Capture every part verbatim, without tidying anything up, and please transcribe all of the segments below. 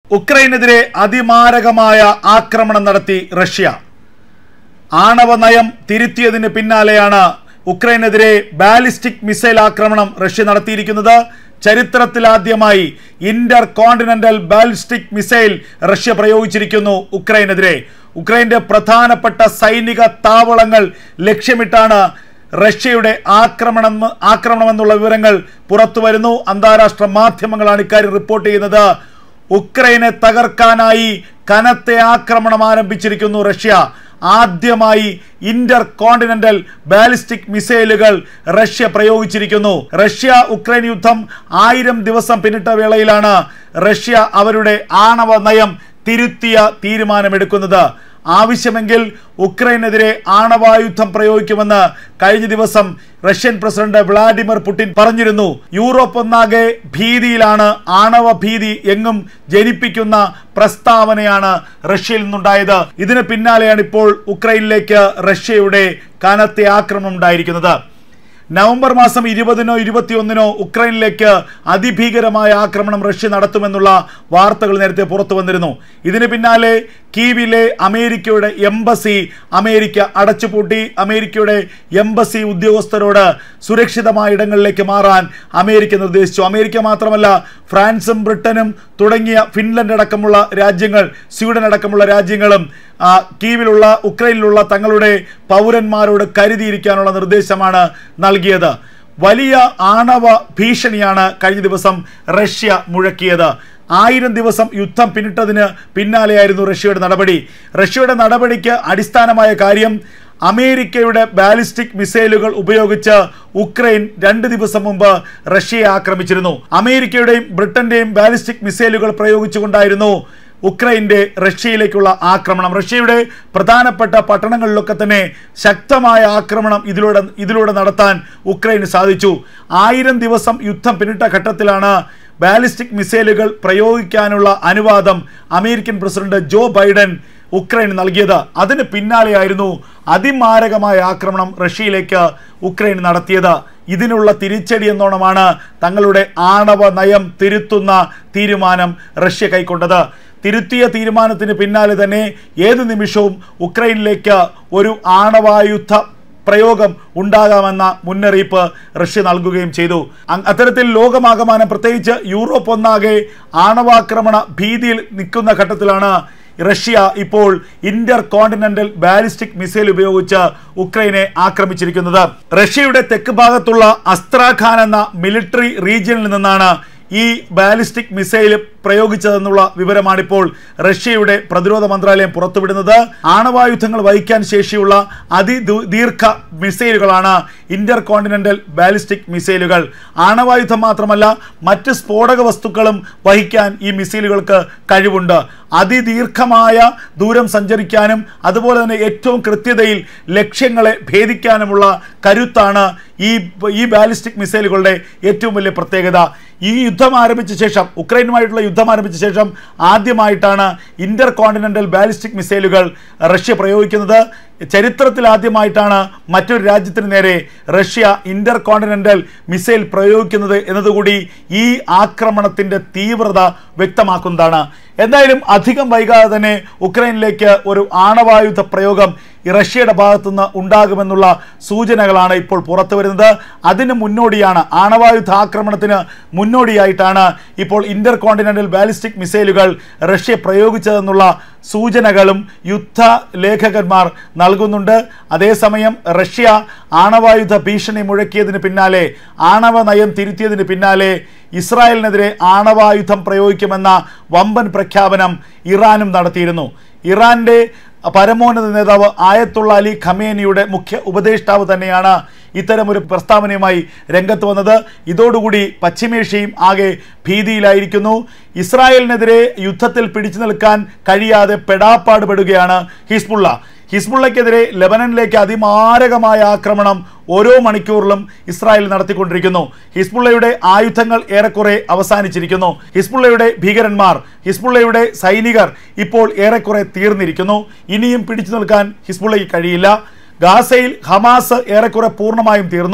ഉക്രൈനെതിരെ അതിമാരകമായ ആക്രമണം നടത്തി റഷ്യ. ആണവ നയം തിരുത്തിയതിന് പിന്നാലെയാണ് ഉക്രൈനെതിരെ ബാലിസ്റ്റിക് മിസൈൽ ആക്രമണം റഷ്യ നടത്തിയിരിക്കുന്നത്. ചരിത്രത്തിലാദ്യമായി intercontinental ballistic missile Russia പ്രയോഗിച്ചിരിക്കുന്നു ഉക്രൈനെതിരെ. ഉക്രൈന്റെ പ്രധാനപ്പെട്ട സൈനിക താവളങ്ങൾ ലക്ഷ്യമിട്ടാണ് റഷ്യയുടെ ആക്രമണം ആക്രമണമെന്നുള്ള വിവരങ്ങൾ പുറത്തു വരുന്നു. അന്താരാഷ്ട്ര മാധ്യമങ്ങളാണ് ഇക്കാര്യം റിപ്പോർട്ട് ചെയ്യുന്നത്. ഉക്രൈനെ തകർക്കാനായി കനത്ത ആക്രമണം ആരംഭിച്ചിരിക്കുന്നു റഷ്യ. ആദ്യമായി ഇന്റർ കോണ്ടിനെന്റൽ ബാലിസ്റ്റിക് മിസൈലുകൾ റഷ്യ പ്രയോഗിച്ചിരിക്കുന്നു. റഷ്യ ഉക്രൈൻ യുദ്ധം ആയിരം ദിവസം പിന്നിട്ട വേളയിലാണ് റഷ്യ അവരുടെ ആണവ നയം തിരുത്തിയ തീരുമാനമെടുക്കുന്നത്. ആവശ്യമെങ്കിൽ ഉക്രൈനെതിരെ ആണവായുധം പ്രയോഗിക്കുമെന്ന് കഴിഞ്ഞ ദിവസം റഷ്യൻ പ്രസിഡന്റ് വ്ളാഡിമിർ പുടിൻ പറഞ്ഞിരുന്നു. യൂറോപ്പ് ഒന്നാകെ ഭീതിയിലാണ്. ആണവ ഭീതി എങ്ങും ജനിപ്പിക്കുന്ന പ്രസ്താവനയാണ് റഷ്യയിൽ നിന്നുണ്ടായത്. ഇതിന് പിന്നാലെയാണ് ഇപ്പോൾ ഉക്രൈനിലേക്ക് റഷ്യയുടെ കനത്ത ആക്രമണം ഉണ്ടായിരിക്കുന്നത്. നവംബർ മാസം ഇരുപതിനോ ഇരുപത്തിയൊന്നിനോ ഉക്രൈനിലേക്ക് അതിഭീകരമായ ആക്രമണം റഷ്യ നടത്തുമെന്നുള്ള വാർത്തകൾ നേരത്തെ പുറത്തു വന്നിരുന്നു. ഇതിന് പിന്നാലെ കീവിലെ അമേരിക്കയുടെ എംബസി അമേരിക്ക അടച്ചുപൂട്ടി. അമേരിക്കയുടെ എംബസി ഉദ്യോഗസ്ഥരോട് സുരക്ഷിതമായ ഇടങ്ങളിലേക്ക് മാറാൻ അമേരിക്ക നിർദ്ദേശിച്ചു. അമേരിക്ക മാത്രമല്ല, ഫ്രാൻസും ബ്രിട്ടനും തുടങ്ങിയ ഫിൻലൻഡ് അടക്കമുള്ള രാജ്യങ്ങൾ, സ്വീഡൻ അടക്കമുള്ള രാജ്യങ്ങളും കീവിലുള്ള ഉക്രൈനിലുള്ള തങ്ങളുടെ പൗരന്മാരോട് കരുതിയിരിക്കാനുള്ള നിർദ്ദേശമാണ് നൽകിയത്. വലിയ ആണവ ഭീഷണിയാണ് കഴിഞ്ഞ ദിവസം റഷ്യ മുഴക്കിയത്. ആയിരം ദിവസം യുദ്ധം പിന്നിട്ടതിന് പിന്നാലെയായിരുന്നു റഷ്യയുടെ നടപടി. റഷ്യയുടെ നടപടിക്ക് അടിസ്ഥാനമായ കാര്യം അമേരിക്കയുടെ ബാലിസ്റ്റിക് മിസൈലുകൾ ഉപയോഗിച്ച് ഉക്രൈൻ രണ്ട് ദിവസം മുമ്പ് റഷ്യയെ ആക്രമിച്ചിരുന്നു. അമേരിക്കയുടെയും ബ്രിട്ടന്റെയും ബാലിസ്റ്റിക് മിസൈലുകൾ പ്രയോഗിച്ചുകൊണ്ടായിരുന്നു ഉക്രൈന്റെ റഷ്യയിലേക്കുള്ള ആക്രമണം. റഷ്യയുടെ പ്രധാനപ്പെട്ട പട്ടണങ്ങളിലൊക്കെ തന്നെ ശക്തമായ ആക്രമണം ഇതിലൂടെ ഇതിലൂടെ നടത്താൻ ഉക്രൈന് സാധിച്ചു. ആയിരം ദിവസം യുദ്ധം പിന്നിട്ട ഘട്ടത്തിലാണ് ബാലിസ്റ്റിക് മിസൈലുകൾ പ്രയോഗിക്കാനുള്ള അനുവാദം അമേരിക്കൻ പ്രസിഡന്റ് ജോ ബൈഡൻ ഉക്രൈന് നൽകിയത്. അതിന് പിന്നാലെയായിരുന്നു അതിമാരകമായ ആക്രമണം റഷ്യയിലേക്ക് ഉക്രൈൻ നടത്തിയത്. ഇതിനുള്ള തിരിച്ചടി എന്നോണമാണ് തങ്ങളുടെ ആണവ നയം തിരുത്തുന്ന തീരുമാനം റഷ്യ കൈക്കൊണ്ടത്. തിരുത്തിയ തീരുമാനത്തിന് പിന്നാലെ തന്നെ ഏത് നിമിഷവും ഉക്രൈനിലേക്ക് ഒരു ആണവായുധ പ്രയോഗം ഉണ്ടാകാമെന്ന മുന്നറിയിപ്പ് റഷ്യ നൽകുകയും ചെയ്തു. അത്തരത്തിൽ ലോകമാകമാനം, പ്രത്യേകിച്ച് യൂറോപ്പ് ഒന്നാകെ ആണവാക്രമണ ഭീതിയിൽ നിൽക്കുന്ന ഘട്ടത്തിലാണ് റഷ്യ ഇപ്പോൾ ഇന്റർ കോണ്ടിനെന്റൽ ബാലിസ്റ്റിക് മിസൈൽ ഉപയോഗിച്ച് ഉക്രൈനെ ആക്രമിച്ചിരിക്കുന്നത്. റഷ്യയുടെ തെക്ക് ഭാഗത്തുള്ള അസ്ത്രാഖാൻ എന്ന മിലിറ്ററി റീജിയനിൽ നിന്നാണ് ഈ ബാലിസ്റ്റിക് മിസൈൽ പ്രയോഗിച്ചതെന്നുള്ള വിവരമാണിപ്പോൾ റഷ്യയുടെ പ്രതിരോധ മന്ത്രാലയം പുറത്തുവിടുന്നത്. ആണവായുധങ്ങൾ വഹിക്കാൻ ശേഷിയുള്ള അതിദീർഘ മിസൈലുകളാണ് ഇന്റർ കോണ്ടിനെന്റൽ ബാലിസ്റ്റിക് മിസൈലുകൾ. ആണവായുധം മാത്രമല്ല, മറ്റ് സ്ഫോടക വസ്തുക്കളും വഹിക്കാൻ ഈ മിസൈലുകൾക്ക് കഴിവുണ്ട്. അതിദീർഘമായ ദൂരം സഞ്ചരിക്കാനും അതുപോലെ തന്നെ ഏറ്റവും കൃത്യതയിൽ ലക്ഷ്യങ്ങളെ ഭേദിക്കാനുമുള്ള കരുത്താണ് ഈ ഈ ബാലിസ്റ്റിക് മിസൈലുകളുടെ ഏറ്റവും വലിയ പ്രത്യേകത. ഈ യുദ്ധം ആരംഭിച്ച ശേഷം, ഉക്രൈനുമായിട്ടുള്ള യുദ്ധം ആരംഭിച്ച ശേഷം ആദ്യമായിട്ടാണ് ഇന്റർ കോണ്ടിനെന്റൽ ബാലിസ്റ്റിക് മിസൈലുകൾ റഷ്യ പ്രയോഗിക്കുന്നത്. ചരിത്രത്തിൽ ആദ്യമായിട്ടാണ് മറ്റൊരു രാജ്യത്തിന് നേരെ റഷ്യ ഇന്റർ കോണ്ടിനെന്റൽ മിസൈൽ പ്രയോഗിക്കുന്നത് എന്നതുകൂടി ഈ ആക്രമണത്തിന്റെ തീവ്രത വ്യക്തമാക്കുന്നതാണ്. എന്തായാലും അധികം വൈകാതെ തന്നെ ഉക്രൈനിലേക്ക് ഒരു ആണവായുധ പ്രയോഗം റഷ്യയുടെ ഭാഗത്തുനിന്ന് ഉണ്ടാകുമെന്നുള്ള സൂചനകളാണ് ഇപ്പോൾ പുറത്തു വരുന്നത്. അതിന് മുന്നോടിയാണ്, ആണവായുധ ആക്രമണത്തിന് മുന്നോടിയായിട്ടാണ് ഇപ്പോൾ ഇന്റർ കോണ്ടിനെന്റൽ ബാലിസ്റ്റിക് മിസൈലുകൾ റഷ്യ പ്രയോഗിച്ചതെന്നുള്ള സൂചനകളും യുദ്ധ ലേഖകന്മാർ നൽകുന്നുണ്ട്. അതേസമയം റഷ്യ ആണവായുധ ഭീഷണി മുഴക്കിയതിന് പിന്നാലെ, ആണവ നയം തിരുത്തിയതിന് പിന്നാലെ ഇസ്രായേലിനെതിരെ ആണവായുധം പ്രയോഗിക്കുമെന്ന വമ്പൻ പ്രഖ്യാപനം ഇറാനും നടത്തിയിരുന്നു. ഇറാന്റെ പരമോന്നത നേതാവ് ആയത്തുള്ള അലി ഖമേനിയുടെ മുഖ്യ ഉപദേഷ്ടാവ് തന്നെയാണ് ഇത്തരമൊരു പ്രസ്താവനയുമായി രംഗത്ത് വന്നത്. ഇതോടുകൂടി പശ്ചിമേഷ്യയും ആകെ ഭീതിയിലായിരിക്കുന്നു. ഇസ്രായേലിനെതിരെ യുദ്ധത്തിൽ പിടിച്ചു നിൽക്കാൻ കഴിയാതെ പെടാപ്പാടുപെടുകയാണ് ഹിസ്ബുള്ള. ഹിസ്ബുള്ളയ്ക്കെതിരെ ലെബനനിലേക്ക് അതിമാരകമായ ആക്രമണം ഓരോ മണിക്കൂറിലും ഇസ്രായേൽ നടത്തിക്കൊണ്ടിരിക്കുന്നു. ഹിസ്ബുള്ളയുടെ ആയുധങ്ങൾ ഏറെക്കുറെ അവസാനിച്ചിരിക്കുന്നു. ഹിസ്ബുള്ളയുടെ ഭീകരന്മാർ, ഹിസ്ബുള്ളയുടെ സൈനികർ ഇപ്പോൾ ഏറെക്കുറെ തീർന്നിരിക്കുന്നു. ഇനിയും പിടിച്ചു നിൽക്കാൻ ഹിസ്ബുള്ളയ്ക്ക് കഴിയില്ല. ഗാസയിൽ ഹമാസ് ഏറെക്കുറെ പൂർണ്ണമായും തീർന്നു.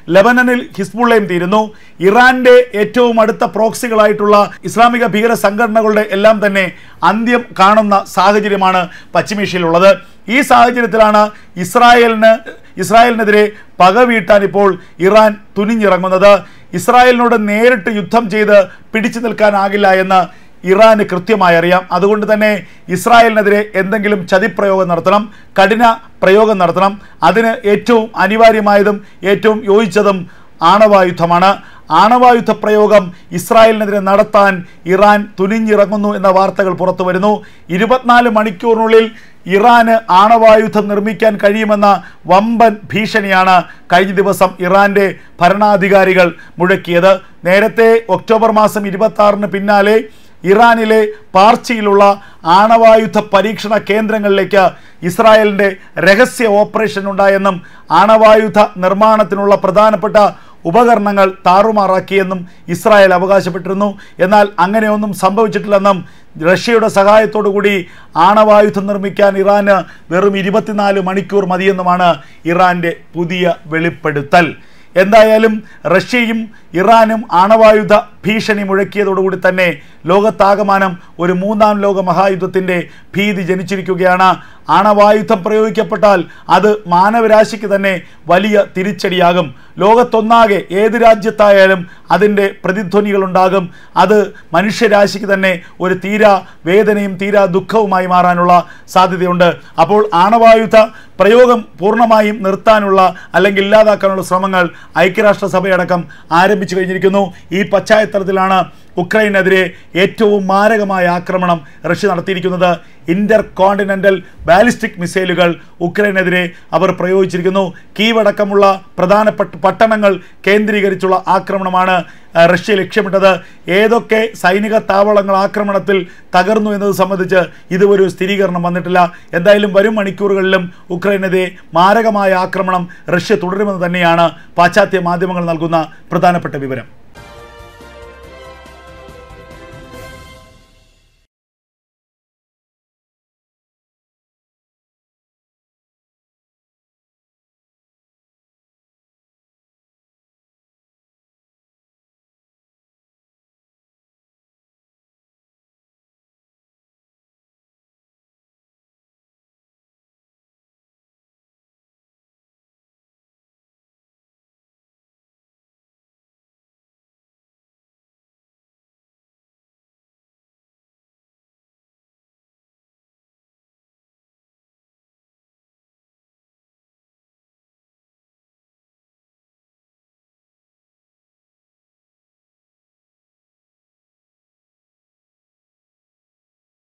ലെബനനിൽ ഹിസ്ബുള്ളയും തീരുന്നു. ഇറാന്റെ ഏറ്റവും അടുത്ത പ്രോക്സികളായിട്ടുള്ള ഇസ്ലാമിക ഭീകര സംഘടനകളുടെ എല്ലാം തന്നെ അന്ത്യം കാണുന്ന സാഹചര്യമാണ് പശ്ചിമേഷ്യയിലുള്ളത്. ഈ സാഹചര്യത്തിലാണ് ഇസ്രായേലിന് ഇസ്രായേലിനെതിരെ പക വീട്ടാൻ ഇപ്പോൾ ഇറാൻ തുനിഞ്ഞിറങ്ങുന്നത്. ഇസ്രായേലിനോട് നേരിട്ട് യുദ്ധം ചെയ്ത് പിടിച്ചു നിൽക്കാനാകില്ല എന്ന് ഇറാന് കൃത്യമായി അറിയാം. അതുകൊണ്ട് തന്നെ ഇസ്രായേലിനെതിരെ എന്തെങ്കിലും ചതിപ്രയോഗം നടത്തണം, കഠിന പ്രയോഗം നടത്തണം. അതിന് ഏറ്റവും അനിവാര്യമായതും ഏറ്റവും യോജിച്ചതും ആണവായുധമാണ്. ആണവായുധ പ്രയോഗം ഇസ്രായേലിനെതിരെ നടത്താൻ ഇറാൻ തുനിഞ്ഞിറങ്ങുന്നു എന്ന വാർത്തകൾ പുറത്തു വരുന്നു. ഇരുപത്തിനാല് മണിക്കൂറിനുള്ളിൽ ഇറാന് ആണവായുധം നിർമ്മിക്കാൻ കഴിയുമെന്ന വമ്പൻ ഭീഷണിയാണ് കഴിഞ്ഞ ദിവസം ഇറാന്റെ ഭരണാധികാരികൾ മുഴക്കിയത്. നേരത്തെ ഒക്ടോബർ മാസം ഇരുപത്തി ആറിന് പിന്നാലെ ഇറാനിലെ പാർച്ചിയിലുള്ള ആണവായുധ പരീക്ഷണ കേന്ദ്രങ്ങളിലേക്ക് ഇസ്രായേലിൻ്റെ രഹസ്യ ഓപ്പറേഷൻ ഉണ്ടായെന്നും ആണവായുധ നിർമ്മാണത്തിനുള്ള പ്രധാനപ്പെട്ട ഉപകരണങ്ങൾ താറുമാറാക്കിയെന്നും ഇസ്രായേൽ അവകാശപ്പെട്ടിരുന്നു. എന്നാൽ അങ്ങനെയൊന്നും സംഭവിച്ചിട്ടില്ലെന്നും റഷ്യയുടെ സഹായത്തോടു കൂടി ആണവായുധം നിർമ്മിക്കാൻ ഇറാന് വെറും ഇരുപത്തിനാല് മണിക്കൂർ മതിയെന്നുമാണ് ഇറാന്റെ പുതിയ വെളിപ്പെടുത്തൽ. എന്തായാലും റഷ്യയും ഇറാനും ആണവായുധ ഭീഷണി മുഴക്കിയതോടുകൂടി തന്നെ ലോകത്താകമാനം ഒരു മൂന്നാം ലോക മഹായുദ്ധത്തിൻ്റെ ഭീതി ജനിച്ചിരിക്കുകയാണ്. ആണവായുധം പ്രയോഗിക്കപ്പെട്ടാൽ അത് മാനവരാശിക്ക് തന്നെ വലിയ തിരിച്ചടിയാകും. ലോകത്തൊന്നാകെ ഏത് രാജ്യത്തായാലും അതിൻ്റെ പ്രതിധ്വനികളുണ്ടാകും. അത് മനുഷ്യരാശിക്ക് തന്നെ ഒരു തീരാ വേദനയും തീരാ ദുഃഖവുമായി മാറാനുള്ള സാധ്യതയുണ്ട്. അപ്പോൾ ആണവായുധ പ്രയോഗം പൂർണ്ണമായും നിർത്താനുള്ള അല്ലെങ്കിൽ ഇല്ലാതാക്കാനുള്ള ശ്രമങ്ങൾ ഐക്യരാഷ്ട്രസഭയടക്കം ആരംഭിച്ചു കഴിഞ്ഞിരിക്കുന്നു. ഈ പശ്ചാത്തലത്തിലാണ് ഉക്രൈനെതിരെ ഏറ്റവും മാരകമായ ആക്രമണം റഷ്യ നടത്തിയിരിക്കുന്നത്. ഇന്റർ കോണ്ടിനെന്റൽ ബാലിസ്റ്റിക് മിസൈലുകൾ ഉക്രൈനെതിരെ അവർ പ്രയോഗിച്ചിരിക്കുന്നു. കീവടക്കമുള്ള പ്രധാനപ്പെട്ട പട്ടണങ്ങൾ കേന്ദ്രീകരിച്ചുള്ള ആക്രമണമാണ് റഷ്യ ലക്ഷ്യമിട്ടത്. ഏതൊക്കെ സൈനിക താവളങ്ങൾ ആക്രമണത്തിൽ തകർന്നു എന്നത് സംബന്ധിച്ച് ഇതുവരെ സ്ഥിരീകരണം വന്നിട്ടില്ല. എന്തായാലും വരും മണിക്കൂറുകളിലും ഉക്രൈനെതിരെ മാരകമായ ആക്രമണം റഷ്യ തുടരുമെന്ന് തന്നെയാണ് പാശ്ചാത്യ മാധ്യമങ്ങൾ നൽകുന്ന പ്രധാനപ്പെട്ട വിവരം.